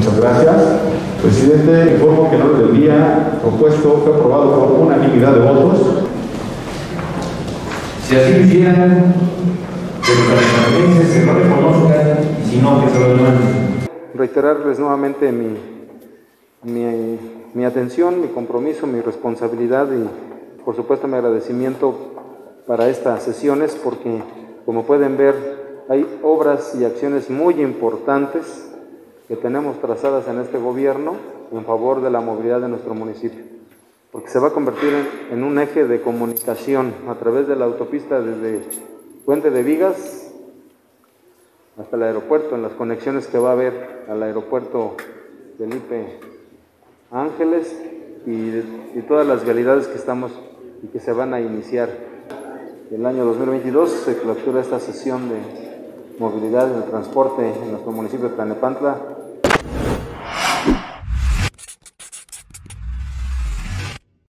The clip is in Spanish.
Muchas gracias. Presidente, informo que en orden del día propuesto fue aprobado por unanimidad de votos. Si así quisieran, que los santanenses se lo reconozcan y si no, que se lo demanden. Reiterarles nuevamente mi atención, mi compromiso, mi responsabilidad y por supuesto mi agradecimiento para estas sesiones porque como pueden ver hay obras y acciones muy importantes que tenemos trazadas en este gobierno en favor de la movilidad de nuestro municipio, porque se va a convertir en un eje de comunicación a través de la autopista desde Puente de Vigas hasta el aeropuerto, en las conexiones que va a haber al aeropuerto Felipe Ángeles y todas las vialidades que estamos y que se van a iniciar. El año 2022 se clausura esta sesión de movilidad y de transporte en nuestro municipio de Tlalnepantla